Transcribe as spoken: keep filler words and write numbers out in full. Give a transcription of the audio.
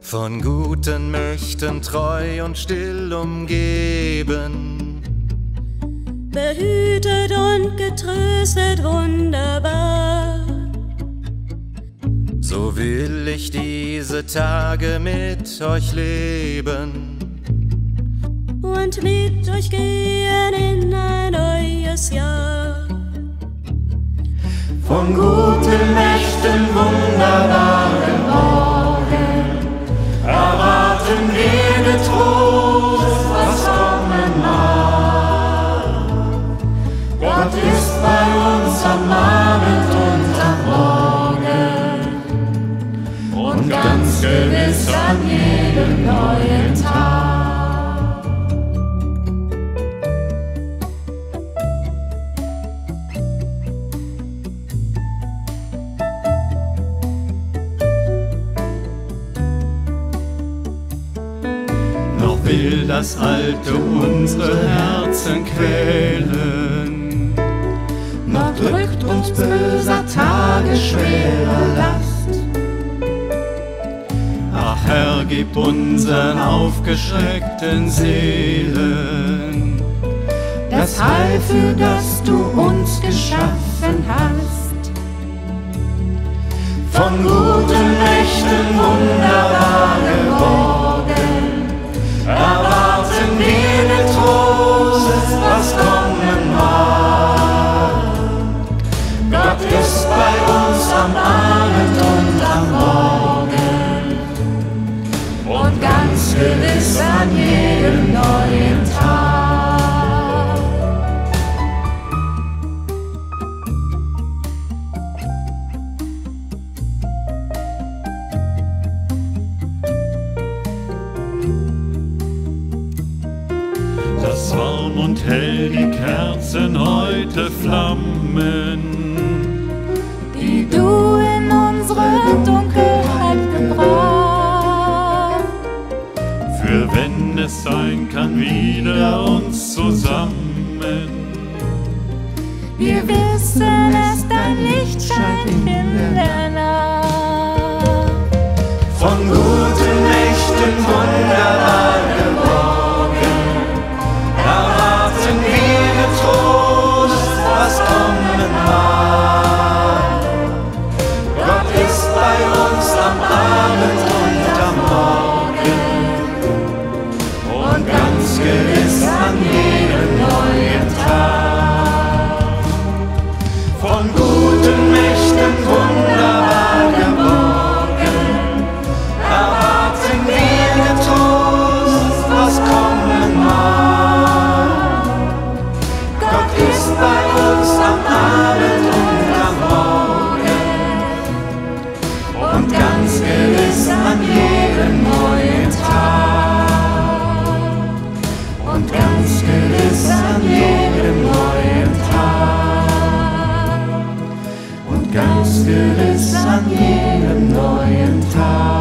von guten Mächten treu und still umgeben, behütet und getröstet wunderbar. So will ich diese Tage mit euch leben und mit euch gehen in ein neues Jahr. Von guten Mächten wunderbaren Morgen erwarten wir getrost, was kommen mag. Gott ist bei uns am Abend und am Morgen und ganz gewiss an jedem neuen Tag. Noch will das Alte unsere Herzen quälen, noch drückt uns böser Tage schwere Last. Ach Herr, gib unseren aufgeschreckten Seelen das Heil, für das du uns geschaffen hast. Von guten Mächten wunderbare Morgen erwarten wir getrost, was kommen mag. Gott ist bei uns am Abend und am Morgen und ganz gewiss an jedem neuen Tag. Lass warm und hell die Kerzen heute flammen, die du in unsere Dunkelheit gebracht. für wenn es sein kann, wieder uns zusammen. Wir wissen es, dein Licht scheint in der Nacht. Von guten Mächten wunderbare Morgen erwarten wir getrost, was kommen mag. Gott ist bei uns am Abend und am Morgen und ganz gewiss an jedem neuen Tag. Von guten Mächten wunderbare Morgen erwarten wir getrost, was kommen mag. Gott ist bei uns am Abend und am Morgen und ganz gewiss an jedem neuen Tag. Und ganz gewiss an jedem neuen Tag. Und ganz gewiss an jedem neuen Tag.